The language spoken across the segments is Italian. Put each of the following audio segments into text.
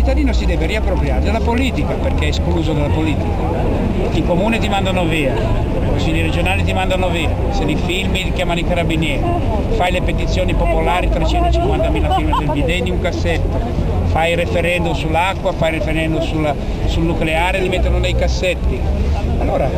cittadino si deve riappropriare della politica perché è escluso dalla politica. I comuni ti mandano via, i consigli regionali ti mandano via, se li filmi ti chiamano i carabinieri, fai le petizioni popolari, 350.000 firme del bidet in un cassetto, fai il referendum sull'acqua, fai il referendum sul nucleare, li mettono nei cassetti. Allora,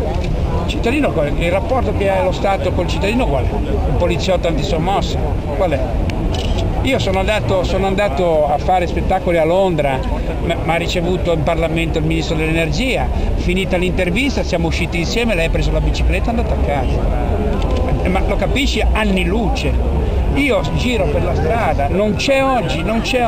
il rapporto che ha lo Stato col cittadino qual è? Un poliziotto antisommossa, qual è? Io sono andato a fare spettacoli a Londra, mi ha ricevuto in Parlamento il Ministro dell'Energia, finita l'intervista siamo usciti insieme, lei ha preso la bicicletta e è andata a casa. Ma lo capisci? Anni luce. Io giro per la strada, non c'è oggi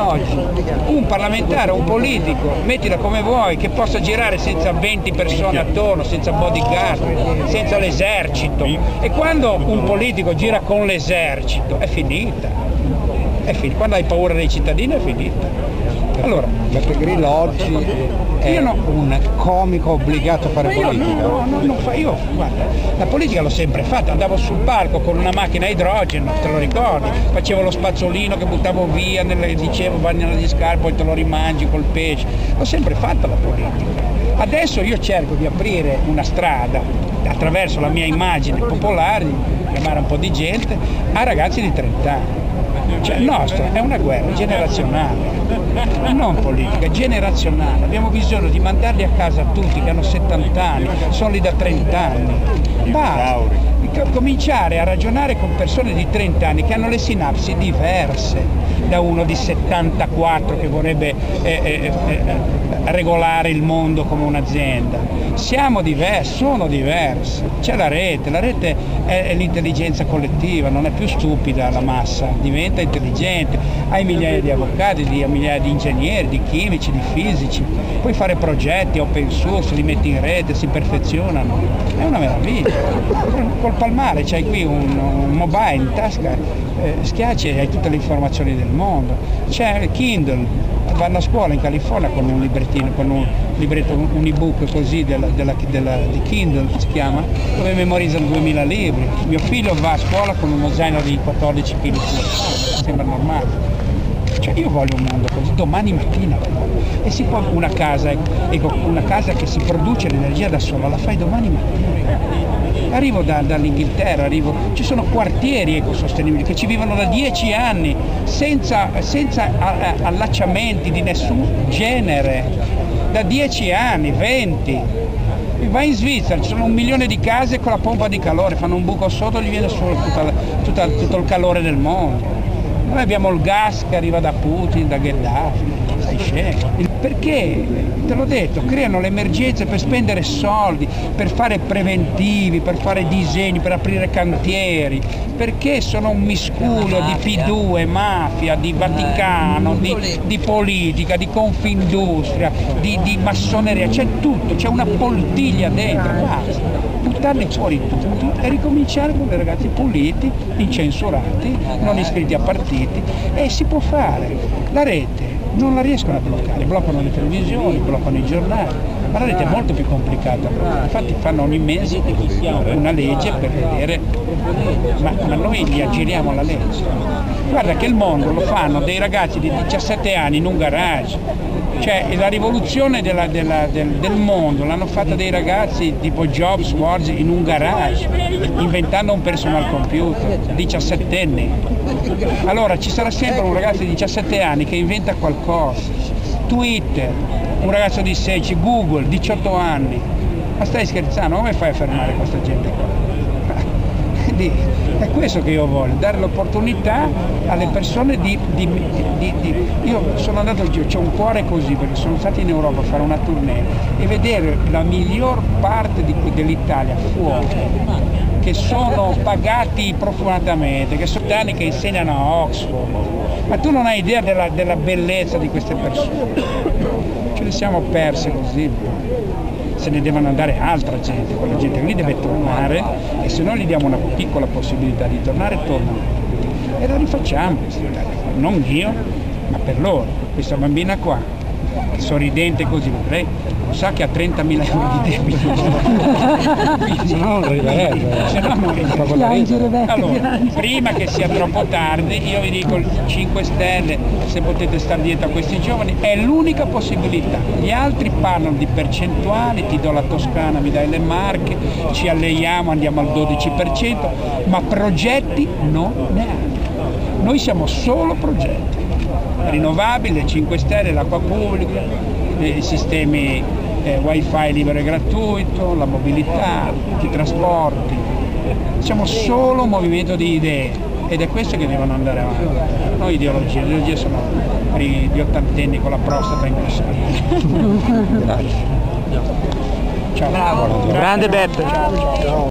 un parlamentare, un politico, mettila come vuoi, che possa girare senza 20 persone attorno, senza bodyguard, senza l'esercito. E quando un politico gira con l'esercito è finita. Quando hai paura dei cittadini è finita. Allora, Beppe Grillo oggi è un comico obbligato a fare politica? Io guarda, la politica l'ho sempre fatta, andavo sul palco con una macchina a idrogeno, te lo ricordi? Facevo lo spazzolino che buttavo via, dicevo vai negli scarpe, poi te lo rimangi col pesce. L'ho sempre fatta la politica. Adesso io cerco di aprire una strada attraverso la mia immagine popolare, di chiamare un po' di gente, a ragazzi di 30 anni. Cioè, nostra è una guerra generazionale, non politica, generazionale. Abbiamo bisogno di mandarli a casa tutti che hanno 70 anni, sono lì da 30 anni. Basta. Cominciare a ragionare con persone di 30 anni che hanno le sinapsi diverse da uno di 74 che vorrebbe regolare il mondo come un'azienda. Siamo diversi, sono diversi. C'è la rete è l'intelligenza collettiva, non è più stupida la massa, diventa intelligente. Hai migliaia di avvocati, migliaia di ingegneri, di chimici, di fisici. Puoi fare progetti open source, li metti in rete, si perfezionano. È una meraviglia. Col palmare c'hai qui un mobile in tasca, schiacci e hai tutte le informazioni del mondo. C'è il Kindle, vanno a scuola in California con un librettino, con un libretto, un ebook così di Kindle si chiama, dove memorizzano 2000 libri. Mio figlio va a scuola con uno zaino di 14 kg, sembra normale. Cioè io voglio un mondo così, domani mattina e si può una casa che si produce l'energia da sola, la fai domani mattina. Arrivo dall'Inghilterra, ci sono quartieri ecosostenibili che ci vivono da 10 anni senza allacciamenti di nessun genere, da 10 anni, 20. Vai in Svizzera, ci sono 1 milione di case con la pompa di calore, fanno un buco sotto e gli viene solo tutto il calore del mondo. Noi abbiamo il gas che arriva da Putin, da Gheddafi, stai scemo. Perché, te l'ho detto, creano le emergenze per spendere soldi, per fare preventivi, per fare disegni, per aprire cantieri, perché sono un miscuglio di P2, mafia, di Vaticano, di politica, di Confindustria, di massoneria, c'è tutto, c'è una poltiglia dentro, basta. Buttarli fuori tutti e ricominciare con dei ragazzi puliti, incensurati, non iscritti a partiti, e si può fare. La rete non la riescono a bloccare, bloccano le televisioni, bloccano i giornali, ma la rete è molto più complicata. Infatti fanno ogni mese una legge per vedere, ma noi gli aggiriamo la legge. Guarda che il mondo lo fanno dei ragazzi di 17 anni in un garage. Cioè la rivoluzione del mondo l'hanno fatta dei ragazzi tipo Jobs, Ward in un garage, inventando un personal computer, 17enni. Allora ci sarà sempre un ragazzo di 17 anni che inventa qualcosa. Twitter, un ragazzo di 16, Google, 18 anni. Ma stai scherzando? Come fai a fermare questa gente qua? È questo che io voglio, dare l'opportunità alle persone io sono andato giù, c'ho un cuore così perché sono stato in Europa a fare una tournée e vedere la miglior parte dell'Italia fuori, che sono pagati profumatamente, che sono anni che insegnano a Oxford, ma tu non hai idea della bellezza di queste persone, ce le siamo perse così. Se ne devono andare altra gente, quella gente lì deve tornare e se noi gli diamo una piccola possibilità di tornare, tornano. E la rifacciamo, non io, ma per loro, questa bambina qua. sorridente così, lei sa che ha 30.000 euro di debito. Se no non arriverebbe. Se no morirebbe. Allora, prima che sia troppo tardi, io vi dico il 5 Stelle, se potete stare dietro a questi giovani, è l'unica possibilità. Gli altri parlano di percentuali, ti do la Toscana, mi dai le Marche, ci alleiamo, andiamo al 12%, ma progetti non ne hanno. Noi siamo solo progetti. Rinnovabile, 5 Stelle, l'acqua pubblica, i sistemi wifi libero e gratuito, la mobilità, i trasporti. Siamo solo un movimento di idee ed è questo che devono andare avanti. Non ideologie, le ideologie sono per gli ottantenni con la prostata ingrossata. Grazie. Ciao. Bravo. Grande Beppe. Ciao.